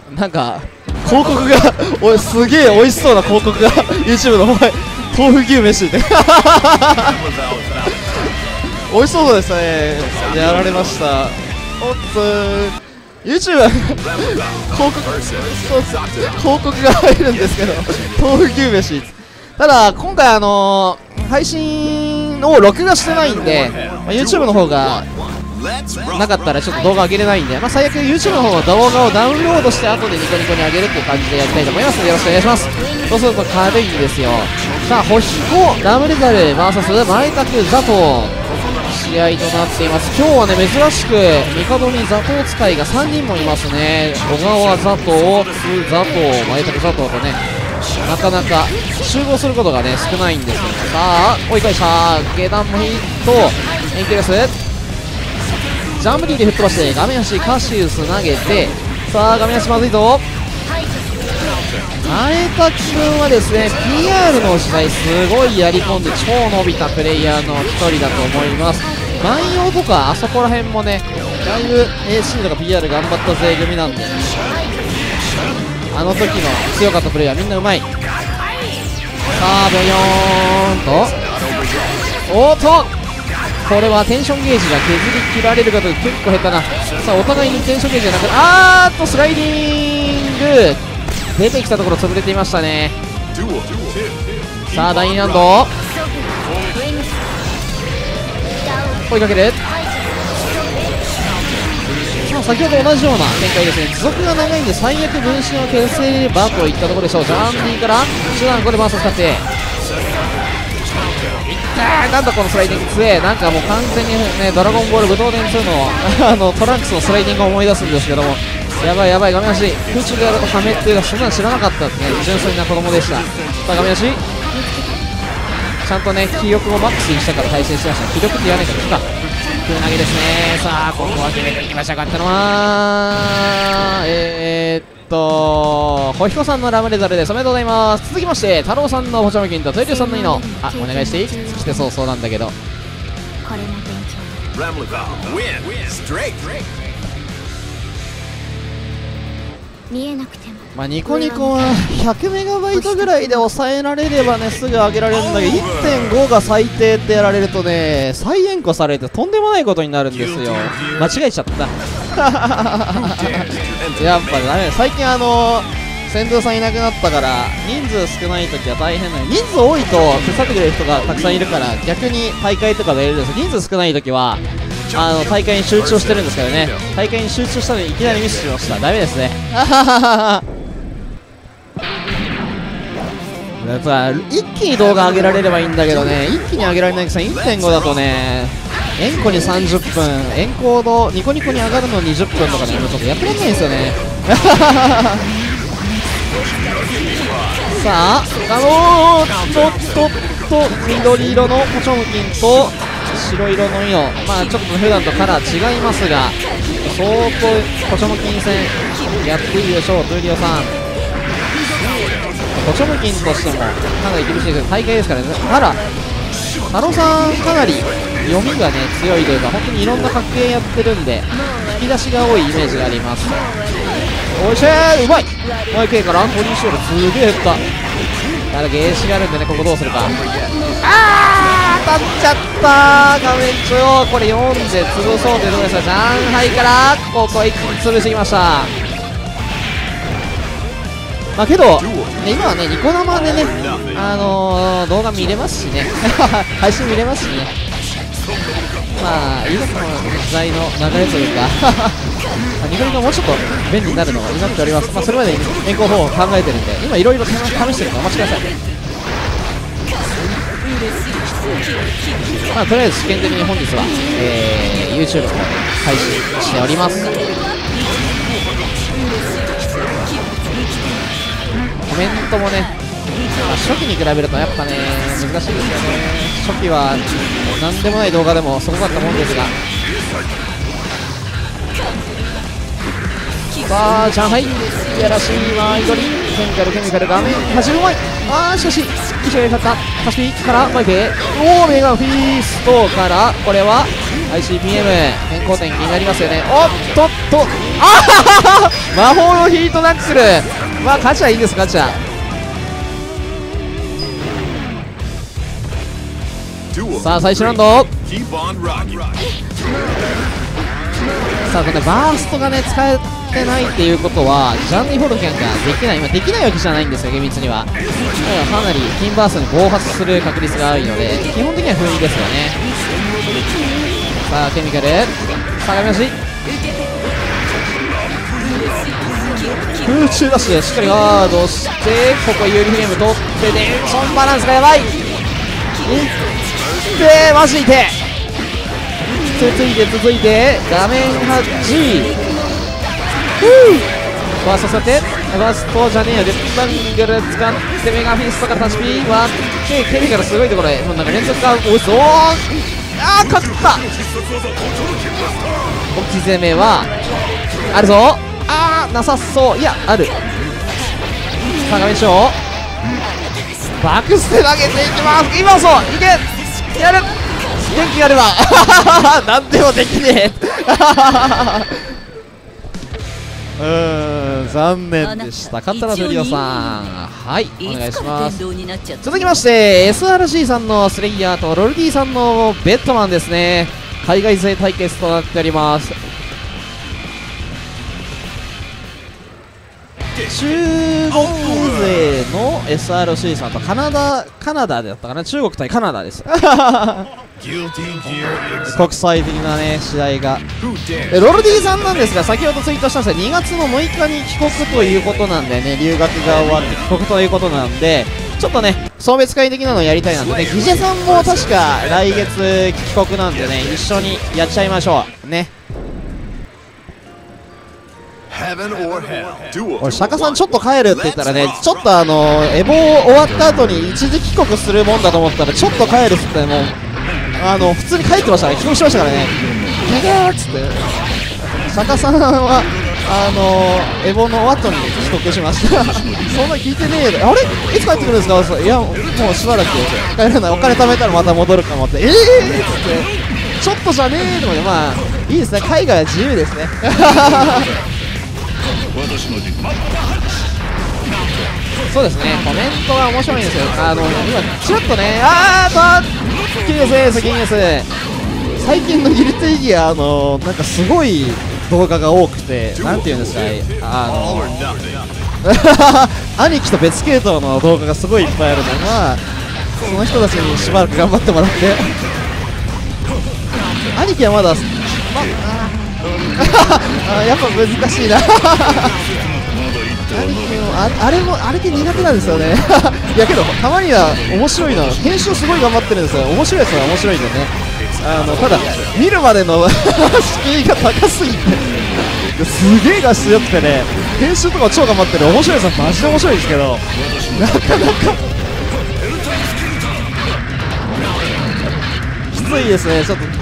なんか広告がおいすげえ美味しそうな広告がYouTube の方へ豆腐牛飯って美味しそうですね。やられました。おっと YouTube 広告が入るんですけど豆腐牛飯。ただ今回配信を録画してないんで、YouTube の方がなかったらちょっと動画上げれないんで、最悪 YouTube の方の動画をダウンロードして後でニコニコに上げるっていう感じでやりたいと思いますので、よろしくお願いします。そうすると軽いんですよ。さあ星子ラムレザル VS 前拓ザトウ試合となっています。今日はね珍しく帝にザトウ使いが3人もいますね。小川ザトウ、津ザトウ、前拓ザトウとね、なかなか集合することがね少ないんですけど、さあ追い返した下段もヒットエンケレスジャンプ D で吹っ飛ばして画面端カシウス投げて、さあ画面端まずいぞ。前田君はですね PR の時代すごいやり込んで超伸びたプレイヤーの1人だと思います。万葉とかあそこら辺もねだいぶ AC とか PR 頑張った勢組なんで、あの時の強かったプレイヤーみんなうまい。さあボヨーンとおっとこれはテンションゲージが削り切られることが結構下手な。さあお互いにテンションゲージじゃなくスライディング出てきたところ潰れていましたね。さあ第2ラウンド追いかける。さあ先ほど同じような展開ですね。持続が長いんで最悪分身を消せればといったところでしょう。ジャンディから手段これバースを使ってなんだこのスライディング強え。なんかもう完全にねドラゴンボール武闘伝2のトランクスのスライディングを思い出すんですけども、やばいやばい画面端空中でやるとハメっていうのはそんなの知らなかったですね。純粋な子供でした。さあ画面端ちゃんとね気力をマックスにしたから対戦してました。気力って言わないから空投げですね。さあここは決めていきました。勝ったのは星彦さんのラムレザルです。おめでとうございます。続きまして太郎さんのポチャムキンとトイリュウさんのイノお願いしていい。来て早々なんだけど見えなくてもニコニコは 100MB ぐらいで抑えられればねすぐ上げられるんだけど 1.5 が最低ってやられるとね再延行されてとんでもないことになるんですよ。間違えちゃったやっぱダメ。最近先導さんいなくなったから人数少ない時は大変なの。人数多いと手伝ってくれる人がたくさんいるから逆に大会とかでやれるんです。人数少ない時は大会に集中してるんですけどね、大会に集中したのにいきなりミスしました。ダメですねだから一気に動画上げられればいいんだけどね、一気に上げられないくせに 1.5 だとねエンコに30分エンコードニコニコに上がるの20分とかねちょっとやってらんないんですよねさあ緑色のポチョムキンと白色の色ちょっと普段とカラー違いますが相当ポチョムキン戦やっていいでしょう。トゥーリオさんポチョムキンとしてもかなり厳しいです。大会ですからね。ただ太郎さんかなり読みがね強いというか本当にいろんな格ゲーやってるんで引き出しが多いイメージがあります。おいしーうまいマイケーからアントニーシュールすげえ減った。ただゲージがあるんでねここどうするか。当たっちゃった画面中央これ読んで潰そうというところですが上海からここは一気に潰してきました。けど、今はねニコ生でね動画見れますしね配信見れますしね今の時代の流れというかニコニコもうちょっと便利になるのを祈っております。それまでに変更方法を考えてるんで今いろいろ試してるのでお待ちください。とりあえず試験的に本日は、YouTube の方で配信しております。コメントもね、初期に比べるとやっぱね難しいですよね。初期は何でもない動画でもすごかったもんですがさあ上海いやらしい前取りケミカル画面端うまい。しかし石が勝ったタシピからマイペメガフィーストからこれは ICPM 変更点気になりますよね。おっとっと魔法のヒートナックル勝ちはいいんです。勝ちはさあ最終ラウンド。さあこれバーストがね使えてないっていうことはジャンニー・フォルキャンができない、できないわけじゃないんですよ厳密には。かなりキンバーストに暴発する確率が多いので基本的には封印ですよね。さあケミカル下がりまし空中ダッシュでしっかりガードしてここ有利フレーム取ってでそのバランスがやばいでマジで続いて画面端バーストされてバーストじゃねえよレッドバングル使ってメガフィストからタッチピー割ってケミカルすごいところでなんか連続かおいそう勝った置き攻めはあるぞなさそういやある。さあ画面上バックステ投げていきます。今そういけやる元気があれば何でもできねえ残念でした。勝ったのはフリオさん。はいお願いします。続きまして SRC さんのスレイヤーとロルディさんのベッドマンですね。海外勢対決となっております。中国勢の SRC さんとカナダだったかな。中国対カナダです国際的なね試合がロルディさんなんですが先ほどツイートしたんですが2月の6日に帰国ということなんでね留学が終わって帰国ということなんでちょっとね送別会的なのをやりたいなんでねギジェさんも確か来月帰国なんでね一緒にやっちゃいましょうね。俺釈迦さんちょっと帰るって言ったらねちょっとエボ終わった後に一時帰国するもんだと思ったらちょっと帰るっつってもう普通に帰ってましたね。帰国しましたからねギャーっつって釈迦さんはエボの後に帰国しましたそんな聞いてねえよ。あれいつ帰ってくるんですか。いやもうしばらく帰らない。お金貯めたらまた戻るかもってっつってちょっとじゃねえとかでいいですね。海外は自由ですねそうですねコメントが面白いんですよ。今ちらっとねキングス最近のギルティギアなんかすごい動画が多くてなんていうんですか兄貴と別系統の動画がすごいいっぱいあるのでその人たちにしばらく頑張ってもらって兄貴はまだやっぱ難しいなあれって苦手なんですよねいやけどたまには面白いの編集すごい頑張ってるんですよ。面白いやつは面白いんでねただ見るまでの敷居が高すぎてすげえ画質良くてね編集とか超頑張ってる面白いやつはマジで面白いんですけどなかなかきついですねちょっと。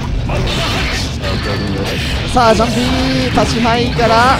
さあジャンピー立ち範囲から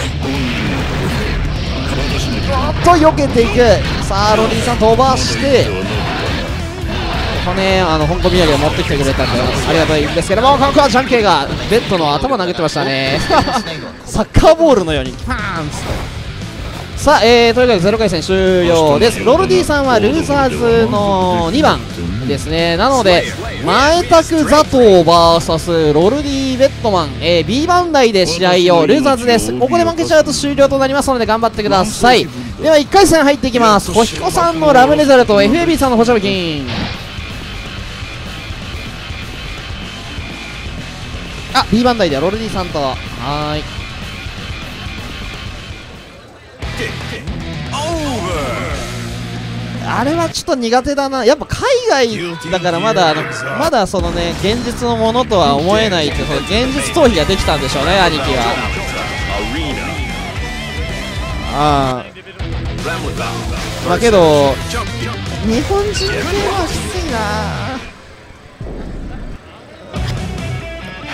避けていく。さあロディさん飛ばしてこれね香港土産を持ってきてくれたんでありがたいんですけどもここはジャンケイがベッドの頭投げてましたねサッカーボールのようにパーンっつってさあ、というわけで0回戦終了です。ロルディさんはルーザーズの2番ですね。なので前拓ザトウ VS ロルディベッドマン、B 番台で試合をルーザーズです。ここで負けちゃうと終了となりますので頑張ってください。では1回戦入っていきます。コヒコさんのラムネザルと FAB さんのホシャブキン。B 番台ではロルディさんとはいあれはちょっと苦手だな。やっぱ海外だからまだそのね現実のものとは思えないってその現実逃避ができたんでしょうね兄貴は。まあけど日本人系はきついな。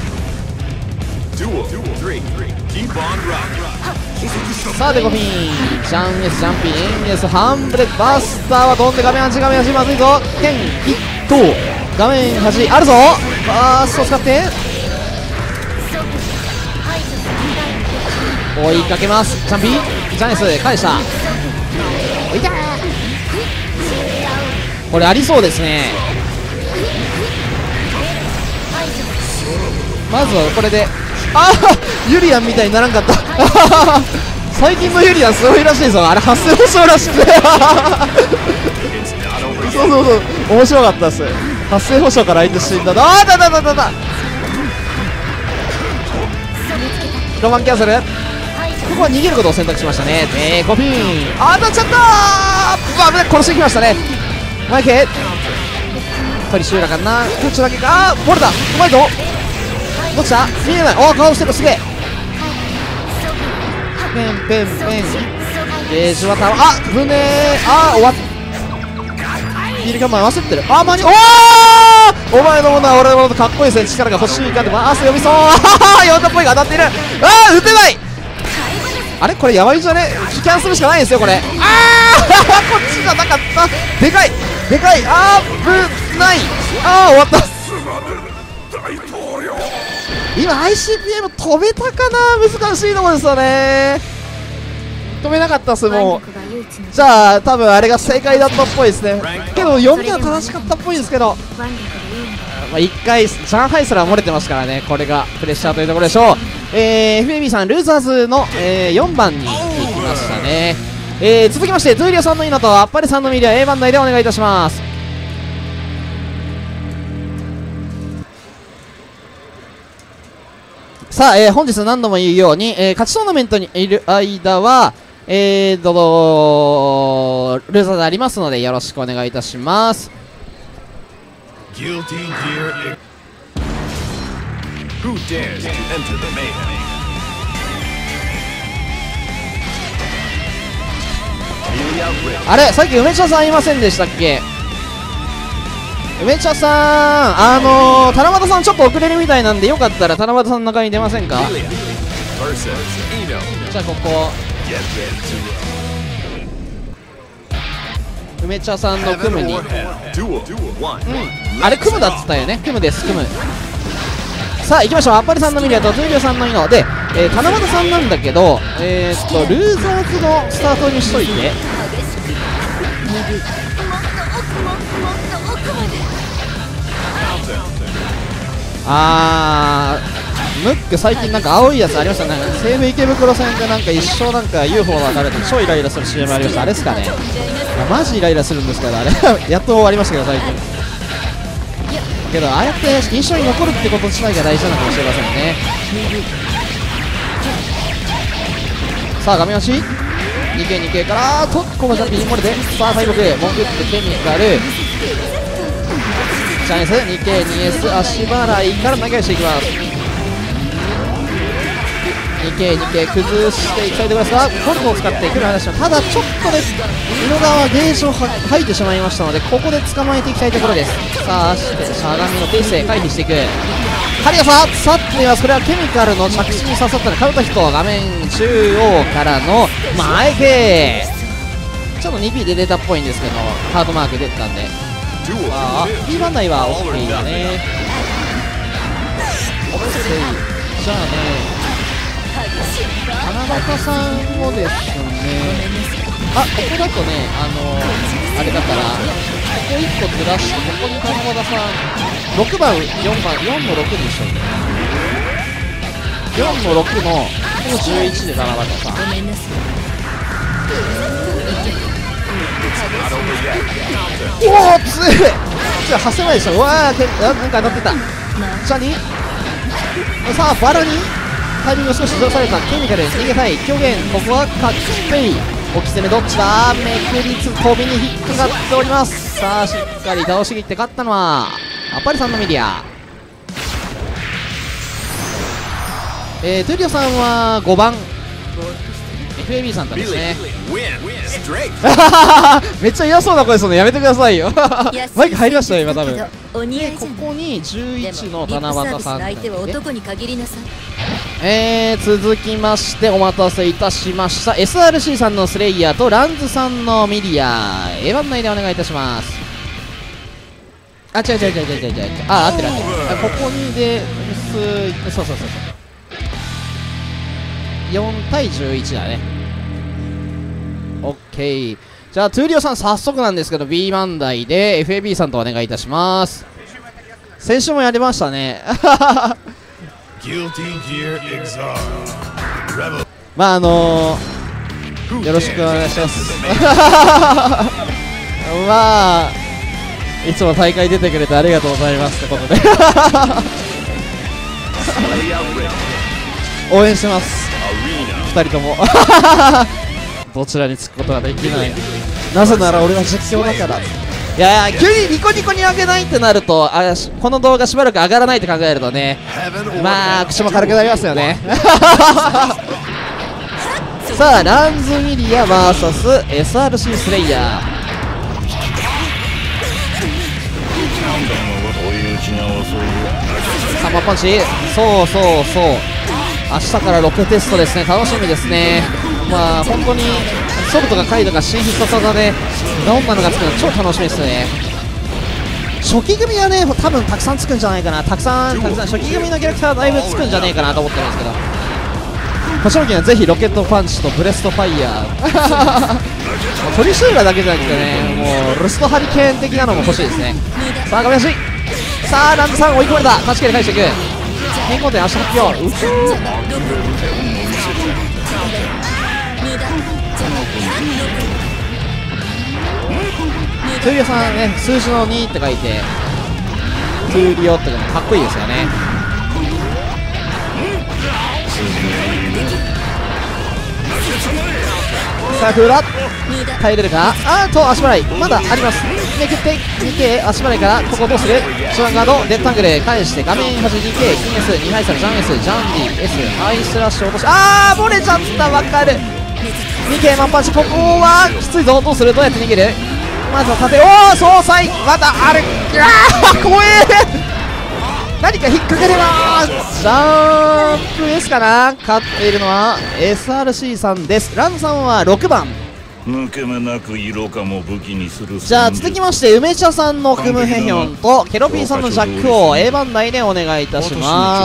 さあデコピン、ジャンエスジャンピン、エンエスハンブレッドバスターは飛んで画面端まずいぞ。剣一等画面端あるぞ。バーストを使って追いかけます。ジャンピン、ジャンエス返した。おいたー、これありそうですね。まずはこれで、ユリアンみたいにならんかった最近のユリアンすごいらしいぞ。あれ発生保証らしいねそう面白かったです。発生保証から相手死んだ。ロマンキャンセル。ここは逃げることを選択しましたね。コピン当たっちゃったー。殺してきましたね。マイケ取りシューラかな、途中だけか。ボルダうまいぞ。どっちだ、見えない。顔してる、すげえ。ペンゲージは危ねえ。終わっビルカマン焦ってる。間にお前のものは俺のものとかっこいいですね。力が欲しいかって回す読みそうヨタっぽいが当たっている。打てない。あれこれやばいじゃね。キャンするしかないんですよこれ。こっちじゃなかった。でかい危ない。終わった。今 ICPM 飛べたかな。難しいところですよね。飛べなかったっす。もうじゃあ多分あれが正解だったっぽいですね。けど読みは正しかったっぽいですけど、1回ジャンハイすら漏れてますからね。これがプレッシャーというところでしょう。FAB さんルーザーズの、4番に行きましたね。続きましてトゥーリオさんのイノとアッパレさんのミリア A 番台でお願いいたします。さあ、本日何度も言うように、勝ちトーナメントにいる間はルーザーでありますのでよろしくお願いいたします。あれさっき梅茶さんいませんでしたっけ。梅茶さん七夕さんちょっと遅れるみたいなんで、よかったら七夕さんの中に出ませんか。じゃあここ梅茶さんのクムに、あれクムだっつったよね。クムです、クム。さあ行きましょう。アッパレさんのミリアとトゥーリオさんのイノで、七夕さんなんだけどルーザーズのスタートにしといて。ムック最近なんか青いやつありましたね。西武池袋線でなんか一生なんか UFO が流れて超イライラする CM ありました。あれですかね。マジイライラするんですけど、あれやっと終わりましたけど最近。けどああやって印象に残るってこと自体が大事なのかもしれませんね。さあ画面押し 2K からこのジャンピング漏れて、さあ最後でモングッドケミカルジジャイアンツ 2K2S 足払いから投げ出していきます。 2K2K 崩していきたいところですがコルトを使ってくる話はただちょっとね色川ゲージを吐いてしまいましたのでここで捕まえていきたいところです。さあしゃがみのペースで回避していく針が刺っています。これはケミカルの着地に刺さったのでカウンターヒット画面中央からの前傾ちょっと 2P で出たっぽいんですけどハードマーク出てたんでP 番台は OK だね。じゃあね七夕さんもですねここだとねあれだからここ1個ずらしてここに七夕さん6番4番4の6にしよう。4の6のこの11で七夕さんおお強い。じゃあ8戦前でした。うわーなんか当たってた。じゃあにさあバラにタイミングを少しずらされたケミカル逃げたい狂言ここはかっこいい置き攻めどっちだめくりつ飛びに引っかかっております。さあしっかり倒しきって勝ったのはアパリさんのメディアトゥリオさんは5番 FAB さんですねめっちゃ嫌そうな声するのやめてくださいよマイク入りましたよ今多分でここに11の七夕さん続きましてお待たせいたしました SRC さんのスレイヤーとランズさんのミリア A 番内でお願いいたします。違う合ってるここにでそう4対11だね。 OK じゃあトゥーリオさん早速なんですけど B 番台で FAB さんとお願いいたします。先週もやりましたねまあよろしくお願いしますまあいつも大会出てくれてありがとうございますってことで応援してます2人ともどちらにつくことができない。なぜなら俺は実況だから。いや急にニコニコに上げないってなるとこの動画しばらく上がらないって考えるとねまあ口も軽くなりますよねさあランズミリア VSSRC スレイヤーサンマパンチそう明日から6テストですね楽しみですね。まあ本当にソルトがカイドが新必殺技でどんなのがつくの超楽しみですね。初期組はね多分たくさんつくんじゃないかなたくさん初期組のキャラクターだいぶつくんじゃねえかなと思ってるんですけど星野家はぜひロケットパンチとブレストファイヤートリシューラだけじゃなくてねもうルストハリケーン的なのも欲しいですね。さあ画面足さあランズさん追い込まれた勝ち切り返していく変更点足発表トゥーリオさんね数字の2って書いてトゥーリオってかっこいいですよね。さあフラ耐えれるか足払いまだありますめくって 2K 足払いからここどうするシュランガードデッタングル返して画面端 2K 金 S 2ハイサルジャン S ジャンディ S ハイスラッシュ落とし漏れちゃった分かる 2K マンパンチここはきついぞどうするどうやって逃げるまずは縦総裁まだある怖え何か引っ掛ければジャンプ S かな勝っているのは SRC さんです。ランさんは6番抜け目なく色かも武器にする。 じゃあ続きまして梅茶さんのクムヘヒョンとケロピーさんのジャックを A 番台でお願いいたします。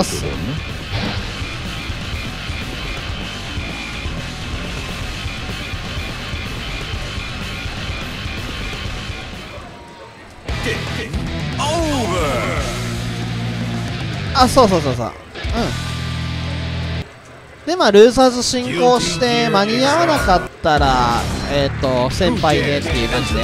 そうでまあルーサーズ進行して間に合わなかったら先輩でっていう感じで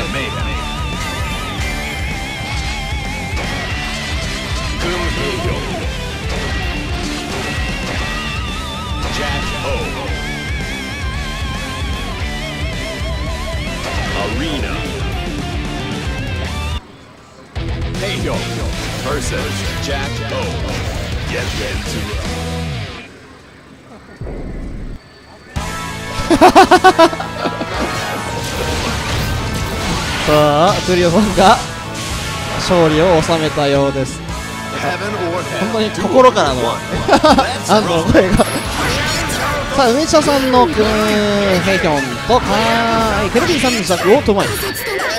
さあトゥリオさんが勝利を収めたようです。本当に心からの安堵の声がさあ梅茶さんのクンヘヒョンとケルビーさんの弱をともにさ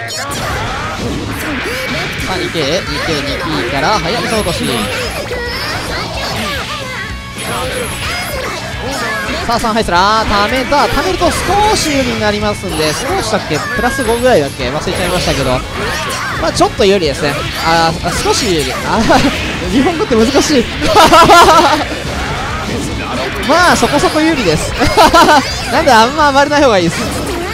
あ 2K2P から早見さ落としさあ3ハイスラー貯めると少し有利になりますんで、少しだっけプラス5ぐらいだっけ忘れちゃいましたけど、まあちょっと有利ですね。少し有利。日本語って難しいまあそこそこ有利ですなんであんま暴れない方がいいです。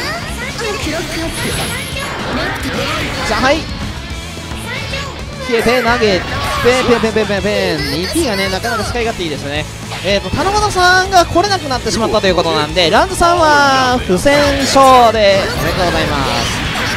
じゃあはい消えて投げてペン 2P がねなかなか使い勝手いいですね。田中さんが来れなくなってしまったということなんで、ランズさんは不戦勝でおめでとうございます。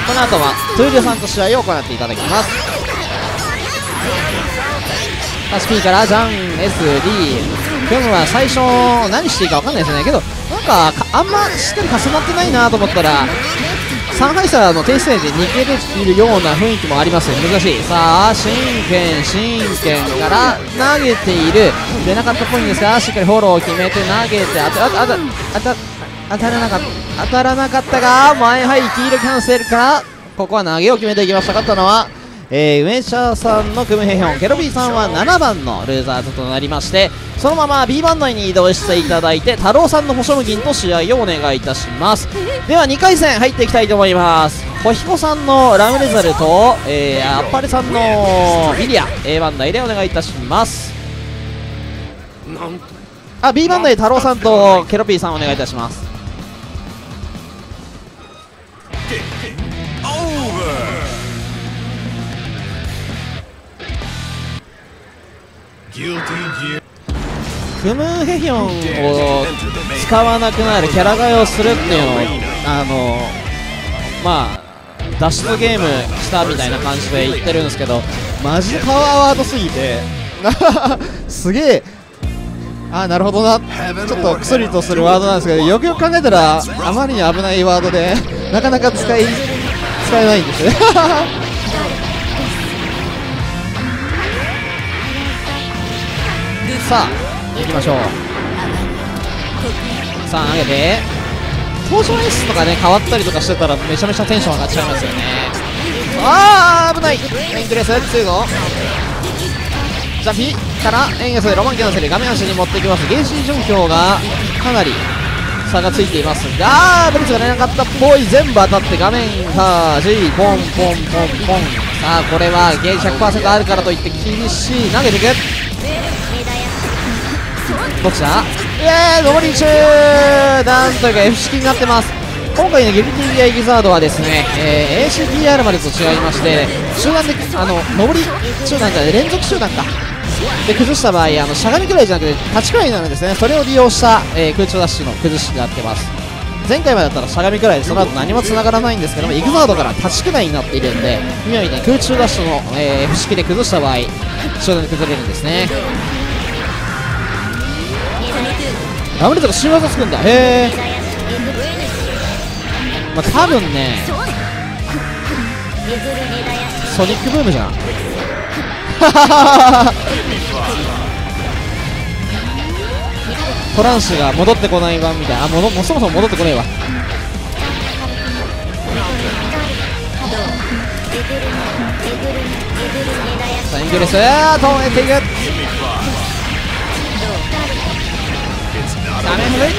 この後はトゥーリオさんと試合を行っていただきます。P からジャン SD クムは最初何していいか分かんないですね。けどなんかあんましっかり重なってないなと思ったら3ハイサーの低姿勢で逃げれているような雰囲気もありますよ。難しい。さあ真剣から投げている出なかったっぽいんですが、しっかりフォローを決めて投げて当たらなかったが前はい黄色キャンセルからここは投げを決めていきました。勝ったのは梅茶さんのクムヘヒョン、ケロビーさんは7番のルーザーズとなりまして、そのまま B 番内に移動していただいて太郎さんの星無銀と試合をお願いいたします。では2回戦入っていきたいと思います。小彦さんのラムレザルと、あっぱれさんのビリア A 番内でお願いいたします。B 番内太郎さんとケロピーさんお願いいたします。クムヘヒョンを使わなくなるキャラ替えをするっていうのをまあ脱出ゲームしたみたいな感じで言ってるんですけど、マジパワーワードすぎてすげえなるほどな、ちょっとクスリとするワードなんですけど、よくよく考えたらあまりに危ないワードでなかなか使えないんですねさあ行きましょう。さあ投げて登場演出とかね変わったりとかしてたらめちゃめちゃテンション上がっちゃいますよね。危ない。エンクレス2号ジャンピからエンゲスでロマンキャンセル画面足に持っていきます。ゲージ状況がかなり差がついていますがブリッツが出なかったっぽい。全部当たって画面さあ G ポンポンポンポン。さあこれはゲージ 100% あるからといって厳しい。投げていく。どっちだ。上り中なんというか F 式になってます。今回のギルティギアギザードはですね、ACPR までと違いまして集団で上り集団じゃない連続集団かで崩した場合しゃがみくらいじゃなくて立ちくらいになるんですね。それを利用した、空中ダッシュの崩しになってます。前回までだったらしゃがみくらいでその後何も繋がらないんですけども、イグザードから立ちくらいになっているんで今みたいに空中ダッシュの、F 式で崩した場合集団で崩れるんですね。ラムレザが新技つくんだ。へえ。まあ多分ねソニックブームじゃんトランスが戻ってこない版みたいな。もうそもそも戻ってこないわ。さあイングレス止めていく。ダメ古い。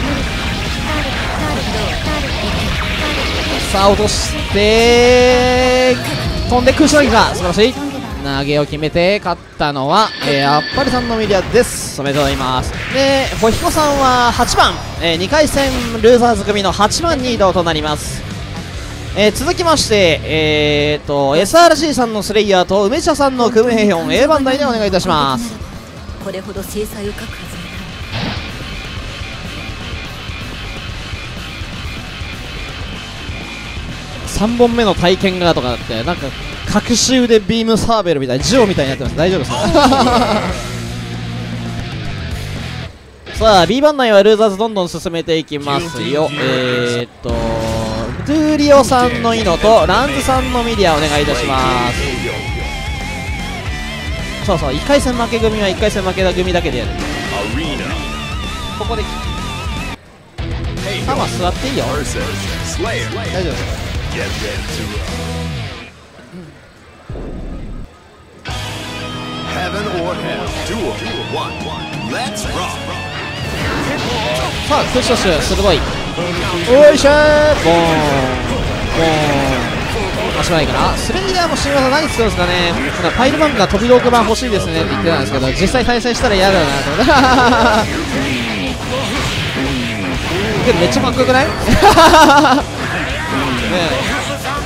さあ落として飛んで空中投げか素晴らしい。投げを決めて勝ったのは、あっぱれさんのミリアです。おめでとうございます。でホヒコさんは8番、2回戦ルーザーズ組の8番に移動となります。続きまして、SRG さんのスレイヤーと梅茶さんのクムヘヒョン A 番台でお願いいたします。 これほど制裁を確保され 3本目の体験がとかだってなんか隠し腕ビームサーベルみたいなジオみたいになってます。大丈夫ですかさあ B 番内はルーザーズどんどん進めていきますよ。トゥーリオさんのイノとランズさんのミディアお願いいたします。そうそう、1回戦負け組は1回戦負け組だけでやる。ここでタマ座っていいよ。大丈夫ですか。さあクッショシュ鋭い。おいしょーボーンボーン足早いかな。スレンダーも新技何作るんですかね。パイルマンが飛び道具版欲しいですねって言ってたんですけど、実際対戦したら嫌だなと思ってけどめっちゃかっこよくないねえ。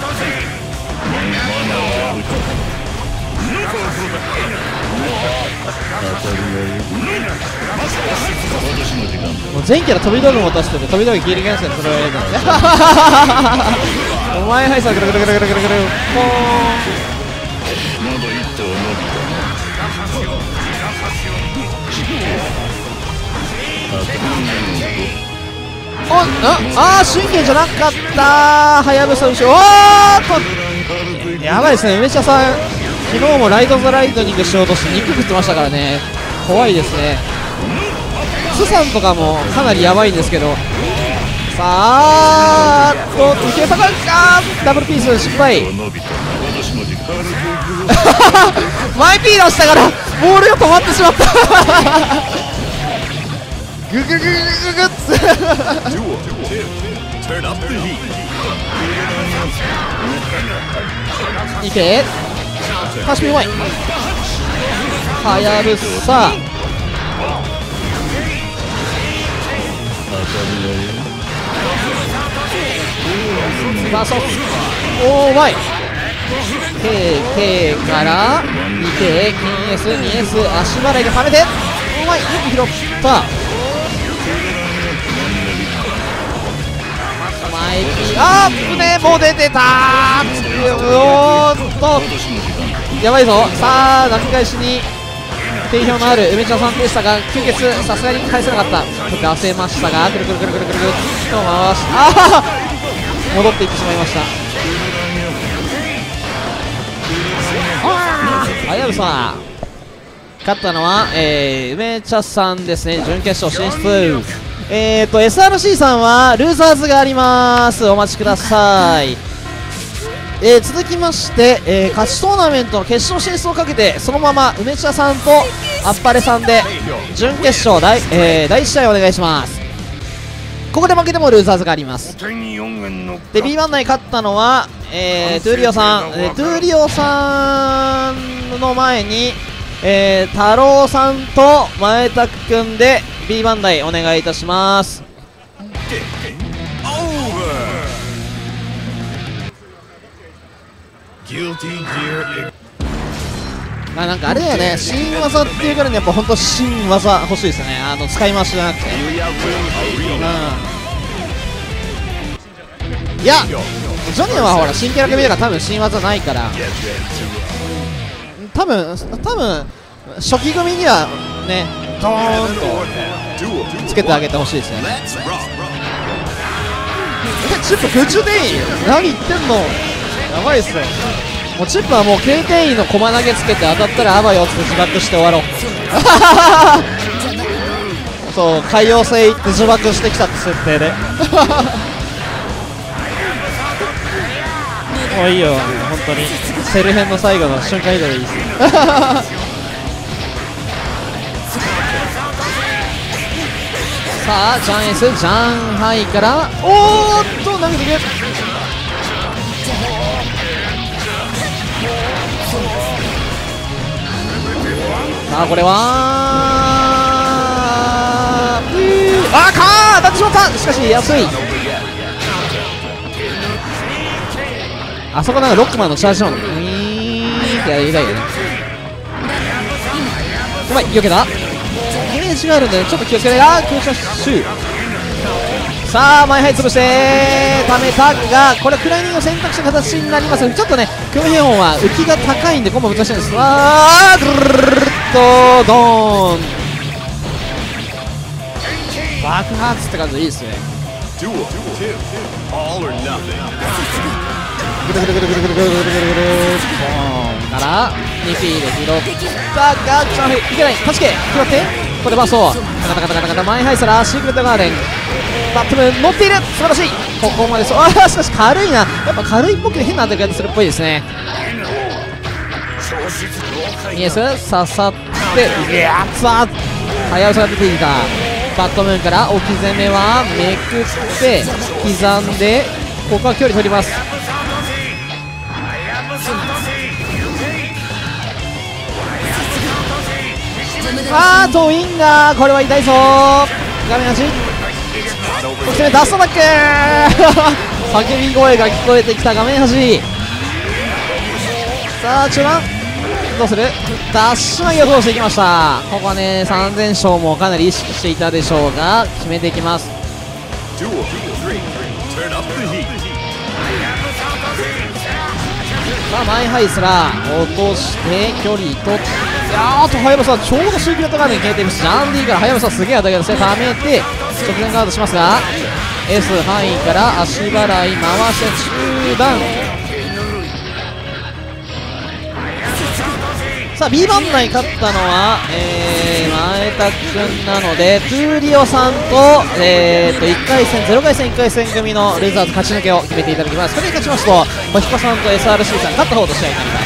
もう全キャラ飛び道具持たせてて飛び道具ギリギリなんですけど、それをやるのお前はいさぐるぐるぐるぐるぐるぐるポーン。神経じゃなかったー。はやぶさ後ろ。おーっとやばいですね。梅茶さん昨日もライト・ザ・ライトニングしようとして肉食ってましたからね。怖いですね。スさんとかもかなりやばいんですけど。さあ受け下がるか。ダブルピース失敗マイピー出したからボールが止まってしまったググググググッいけパシピうまい。はやぶさバソおーうまい。 K から2K 金 S2S 足払いで跳ねてうまい。よく拾った。マイキーあーっねもう出てたー。おーっとやばいぞ。さあ投げ返しに定評のある梅茶さんでしたが吸血さすがに返せなかった。出せましたがくるくるくるくるくるくると回し戻っていってしまいました。はやぶさ勝ったのは、梅茶さんですね。準決勝進出。SRC さんはルーザーズがあります。お待ちください。続きまして、勝ちトーナメントの決勝進出をかけてそのまま梅茶さんとあっぱれさんで準決勝第1試合お願いします。ここで負けてもルーザーズがあります。で B 番内勝ったのは、トゥーリオさん。トゥーリオさんの前に、太郎さんと前田くんで B 番台お願いいたします。なんかあれだよね、新技っていうからにやっぱ本当新技欲しいですよね。使い回しじゃなくて、いやジョニーはほら新キャラ組だから多分新技ないから、多分初期組にはねドーンとつけてあげてほしいですよね。チップ空中転移何言ってんの、やばいっすよ。もうチップはもう軽転移の駒投げつけて当たったらあばよって自爆して終わろうそう海洋星行って自爆してきたって設定でもういいよ本当にセル編の最後の瞬間移動でいいっすさあジャン S ジャンハイからおーっと投げてくる。さあこれは当たってしまった。しかし安い。あそこなんかロックマンのチャージマンってやりたいよね。うまい避けた。イメージがあるんでちょっと気をつけて。空射シュー。さあ前ハイ潰して溜めたが、これクライニングを選択した形になりますが、ちょっとねクムヒョンは浮きが高いんでコンボ難しいんです。あー、ぐるるっとドーン、爆発って感じでいいですね。ぐるぐるぐるぐるぐるぐるぐるぐるぐるぐるボーンから2P で拾ったが、ちょっといけない、助け拾って、ここでバーストカタカタカタカタ、マイハイサラシークレットガーデン、バットム乗っている、素晴らしい、ここまで。ああ、しかし軽いな、やっぱ軽いっぽくて変な当たり方するっぽいですね。イエス刺さって、いやー、さあ早押しが出ていた。バットムーンから置き攻めはめくって刻んで、ここは距離取ります。あー、トウインガー、これは痛いぞー。画面端そしてダストバック叫び声が聞こえてきた画面端。さあ中盤どうする、ダッシュ投げを通していきました。ここはね3000勝もかなり意識していたでしょうが決めていきます。さあマイハイスラー落として距離取って、あーとハヤブサちょうどシークレットガーデン消えてるし、ジャンディからハヤブサすげえ当たり方して溜めて直前ガードしますが、 S 範囲から足払い回して中段、さあ B 番内勝ったのは、前田君なのでトゥーリオさんと、1回戦0回戦1回戦組のレザーズ勝ち抜けを決めていただきます。これに勝ちますと星子さんと SRC さん勝った方と試合になります。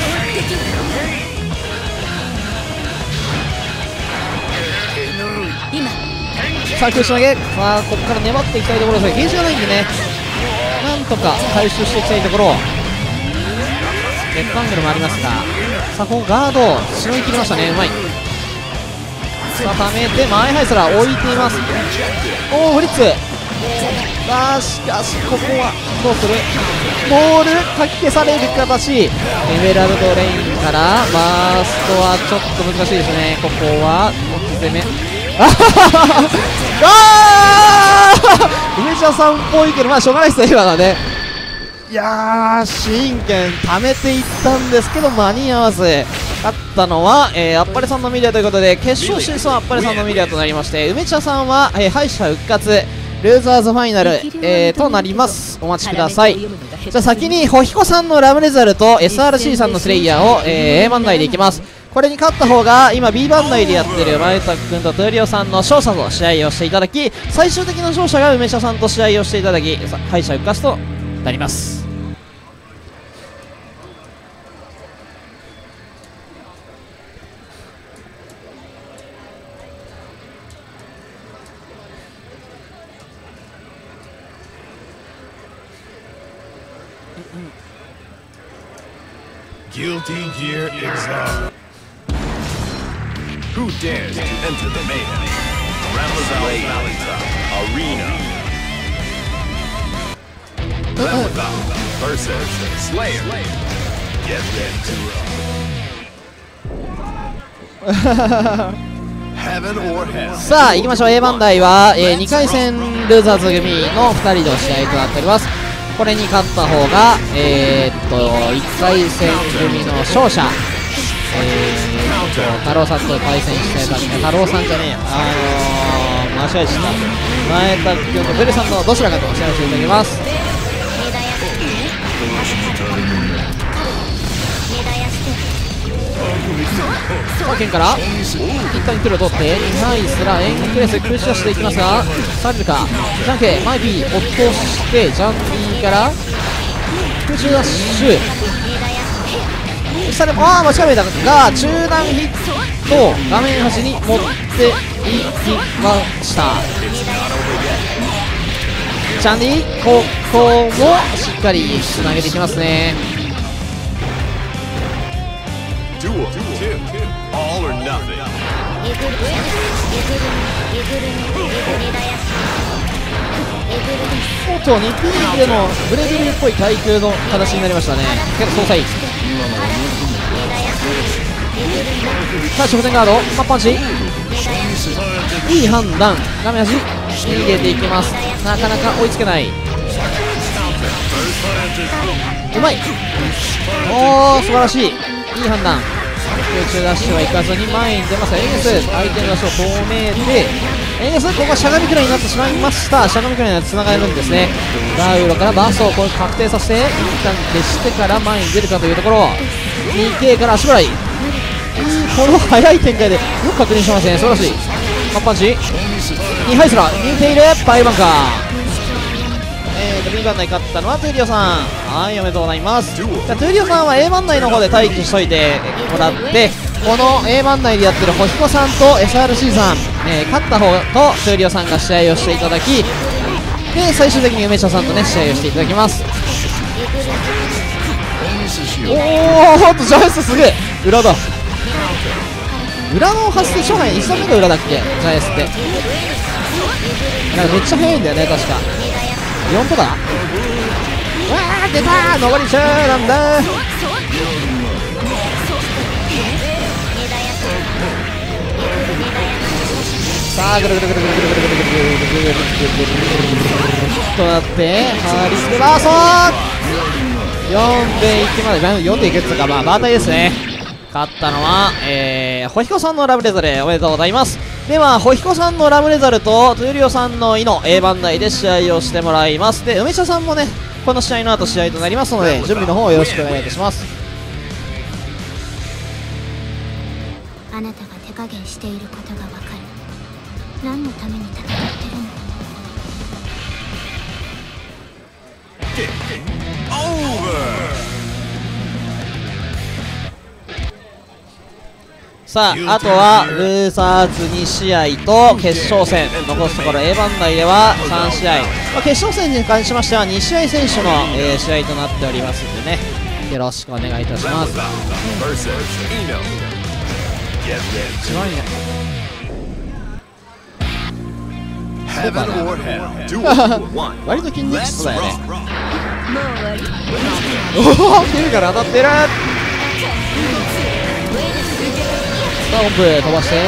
さあ空中投げ、まあここから粘っていきたいところですがゲージがないんでね、なんとか回収していきたいところ。レッドアングルもありますが、さあここガードしのぎきりましたね、うまい。さあ溜めてマイハイスラー置いています。おおフリッツ、あーしかしここはどうする、ボールかき消される形、エメラルドレインからバーストはちょっと難しいですね。ここは置き攻め、ああ梅茶さんっぽいけどまあしょうがないですよ今のはね。いやー真剣溜めていったんですけど間に合わず、勝ったのは、あっぱれさんのミリアということで決勝進出はあっぱれさんのミリアとなりまして、梅茶さんは、敗者復活ルーザーズファイナル、となります。お待ちください。じゃあ先にホヒコさんのラムレザルと SRC さんのスレイヤーを、A 番台でいきます。これに勝った方が今 B 番台でやってる前田君とトゥーリオさんの勝者と試合をしていただき、最終的な勝者が梅茶さんと試合をしていただき敗者復活となります。 Guilty Gear Exile. Who dares to enter the mayhem? Ramazal Arena. Ramazal versus Slayer. Get ready to roll. Heaven or hell. さあ行きましょう。 A 番台は、2回戦ルーザーズ組の2人の試合となっております。これに勝った方が1回戦組の勝者、太郎さんと対戦してた太郎さんじゃねえや、間違えちゃった、前田君とベルさんのどちらかと試合をしていただきます。さあ剣から一旦距離を取って2枚すら円クレス崩し出していきますが、されるか、ジャンケマイビー落としてジャンピーから空中ダッシュ下でも間違えたが中段ヒット画面端に持っていきました。チャンディここもしっかりつなげていきますね。 All or nothing. と 2P でのブレブリっぽい対空の形になりましたね。けど操作いい。さあ直前ガードマッパンチいい判断、画面端逃げていきます。なかなか追いつけない。 うまい。おー、素晴らしい。いい判断。空中ダッシュはいかずに前に出ます。エイゲス相手のダッシュを止めて、エイゲスここはしゃがみくらいになってしまいました。しゃがみくらいになって繋がるんですね。ダウロからバーストをこれ確定させて、一旦消してから前に出るかというところ。2K から足払い。この速い展開でよく確認してますね。素晴らしい。カッパンチ2ハイスラー見ているパイバンカー。B 番内勝ったのはトゥーリオさん。はい、おめでとうございます。じゃあトゥーリオさんは A 番内の方で待機しといてもらって、この A 番内でやってるホヒコさんと SRC さん、勝った方とトゥーリオさんが試合をしていただき、で最終的に梅茶さんとね試合をしていただきます。おお、ほんとジャイスすげえ。裏だ。裏の発生勝敗1戦目が裏だっけ、ジャイスって。なんかめっちゃ速いんだよね、確か4とか。わー、出たー、上り中なんだー。さあぐるぐるぐるぐるぐるぐるぐるぐるぐるぐるぐるぐるぐるとなって、ハリスクバーソー4でいきまで、4でいくっていうか、まあバータイですね。勝ったのは、ホヒコさんのラブレザル、おめでとうございます。ではホヒコさんのラブレザルとトゥーリオさんのイノ A 番内で試合をしてもらいます。で梅茶さんもねこの試合の後試合となりますので、準備の方よろしくお願いいたします。 あなたが手加減していることがわかる。何のために戦ってるの？ さあ、あとはルーサーズ2試合と決勝戦、残すところ A 番内では3試合、決勝戦に関しましては2試合選手の、試合となっておりますのでね、よろしくお願いいたします。すごいね。割と筋肉質だよね。おお、ケルから当たってる。さあ音符飛ばして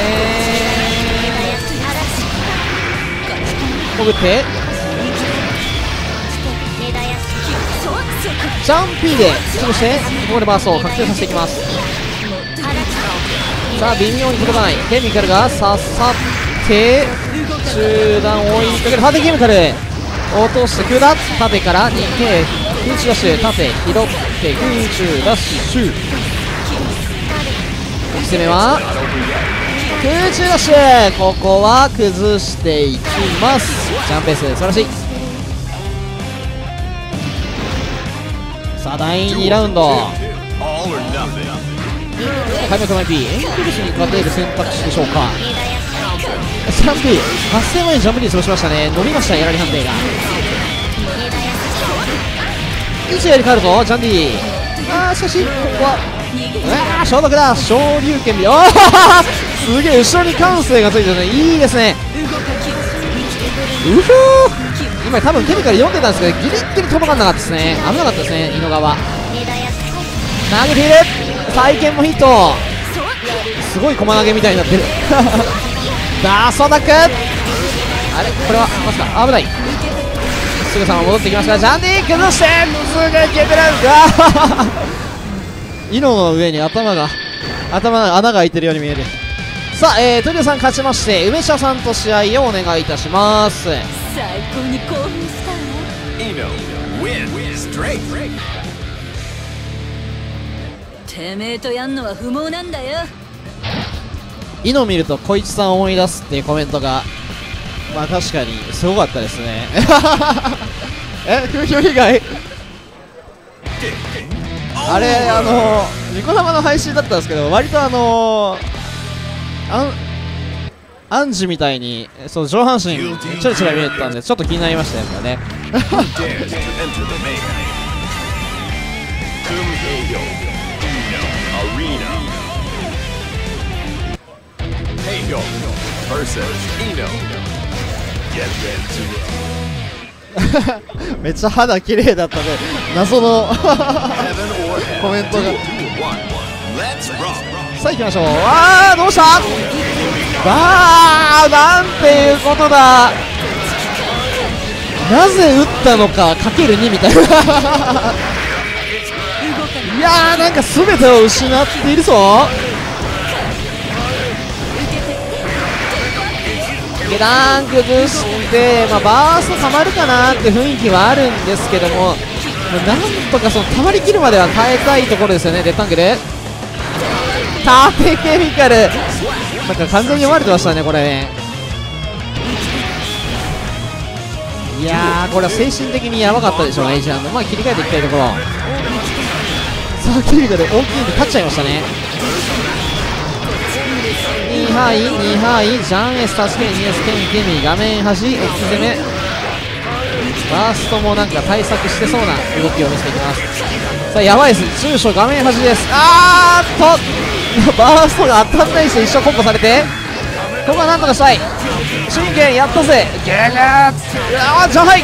潜ってジャンピーで潰して、ここでバーストを確定させていきます。さあ微妙に届かないケミカルが刺さって中段を追いかける。縦ケミカル落としてくだ。縦から 2K 空中ダッシュ、縦拾って空中ダッシュ。攻めは空中ダッシュ、ここは崩していきます。ジャンプペース素晴らしい。さあ第2ラウンド、開幕前 P エンクルスに勝てる選択肢でしょうか。 3P 発生前にジャンプに潰しましたね。伸びました、やられ判定が。位置やり変わるぞジャンディ。しかしここは消毒だ。昇竜拳で、おーすげえ、後ろに感性がついてるね。いいですね。うふー、今多分ケミカル読んでたんですけどギリギリ届かなかったですね。危なかったですね。井野側投げている。再建もヒット。すごい駒投げみたいになってるダーソダック、あれこれはまさか危ない。すぐさま戻ってきました。ジャンディ崩してすぐ消えてる。イノの上に頭が穴が開いてるように見える。さあ、トリオさん勝ちまして梅茶さんと試合をお願いいたします。 最高に興奮したわ。てめえとやんのは不毛なんだよ。 イノ見ると小一さんを思い出すっていうコメントがまあ確かにすごかったですね風評被害あれニコ生の配信だったんですけど、割とアンジみたいにそう上半身ちょいちょい見えてたんでちょっと気になりましたよねめっちゃ肌綺麗だったね。謎のコメントが。さあ行きましょう。どうした。なんていうことだ。 なぜ打ったのかかける2みたいな。いやー、なんか全てを失っているぞ。下段崩して、バースト溜まるかなって雰囲気はあるんですけども、なんとかその溜まりきるまでは耐えたいところですよね。レッドアングル縦ケミカル、なんか完全に読まれてましたねこれね。いやー、これは精神的にやばかったでしょうね。エイジランド、切り替えていきたいところ。さあケミカル大きいんで勝っちゃいましたね。2ハイジャンエス助けに ES ケミ画面端置き攻め、バーストもなんか対策してそうな動きを見せていきます。さあやばいです、中小画面端です。バーストが当たんないし一生コンボされて、ここはなんとかしたい。真剣やったぜゲーゲー、ジャンハイ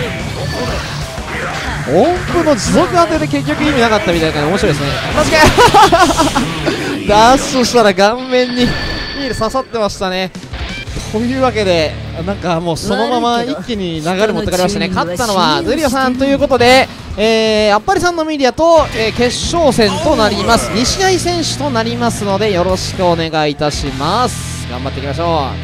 音符の持続当てで結局意味なかったみたいな感じで面白いですね。確かにダッシュしたら顔面にヒール刺さってましたね。というわけで、なんかもうそのまま一気に流れ持ってかれましたね。勝ったのはズリオさんということで、あっぱれさんのミディアと、決勝戦となります。2試合選手となりますのでよろしくお願いいたします。頑張っていきましょう。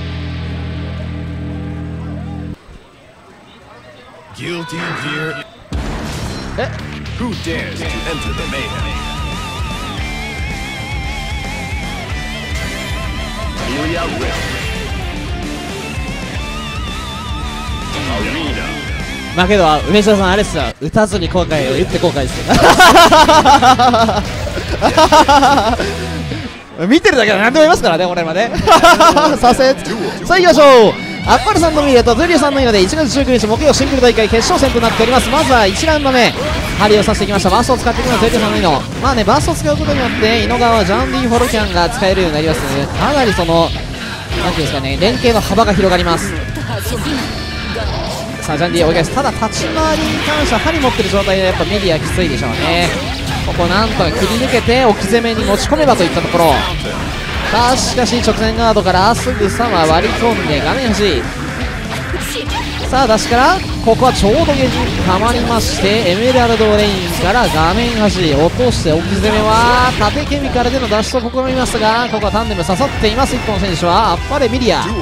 Guilty Gear. Who dares to enter the mayhem? Ilya Rift. Arena. けど梅下さんあれっすよ、打たずに後悔、打って後悔ですよ。見てるだけで何でも言いますからね、俺はね。さあ行きましょう。アッパルさんのミレとズリオさんのイノで1月19日木曜シングル大会決勝戦となっております。まずは1ラウンド目針をさせてきました。バーストを使っていくのはズリオさんのイノ、バーストを使うことによってイノ側はジャンディフォロキャンが使えるようになりますので、かなりそのなんていうんですかね、連携の幅が広がります。さあジャンディ追い返す。ただ立ち回りに関しては針持ってる状態でやっぱメディアきついでしょうね。ここなんとか切り抜けて置き攻めに持ち込めばといったところ。さあしかし直前ガードからすぐさま割り込んで画面端、さあ出しからここはちょうどゲージたまりまして、エメラルドレインから画面端落として置き攻めは縦ケミカルでの脱出を試みますが、ここはタンデム刺さっています。一本選手はあっぱれミリア。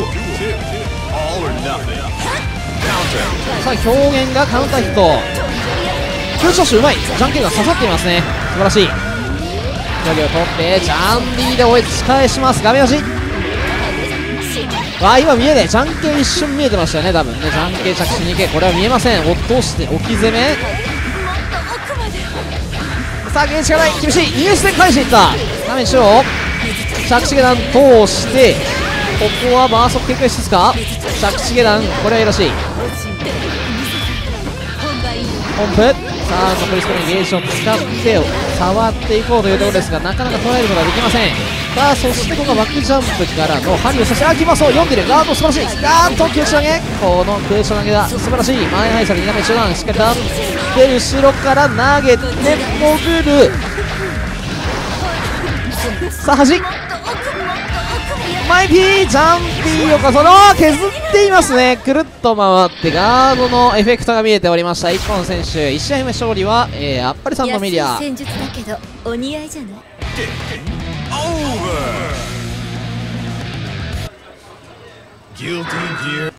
さあ表現がカウンターヒット、空調手うまい、ジャンケンが刺さっていますね。素晴らしい。距離を取ってジャンディで追い返します。画面端今見えねえ、ジャンケン一瞬見えてましたよね多分ね。ジャンケン着地に行け、これは見えません。落として置き攻め、さあゲージがない、厳しい ES で返していった。画面中央着地下段通して、ここはバースト警戒しつつか、着地下段これはよろしい。ポンプ、さあ残り少ないゲージを使って触っていこうというところですが、なかなか捉えることができません。さあそしてこのバックジャンプからの針を刺して、キマスを読んでるガード素晴らしい。ガーッと空中投げ、この空中投げだ素晴らしい。前配車で2打目中段しっかりとで後ろから投げて潜る。さあ端マイピージャンピーをその削っていますね。くるっと回ってガードのエフェクトが見えておりました。一本選手1試合目勝利は、あっぱれさんのミリア。 戦術だけどお似合いじゃない。 Guilty Gear.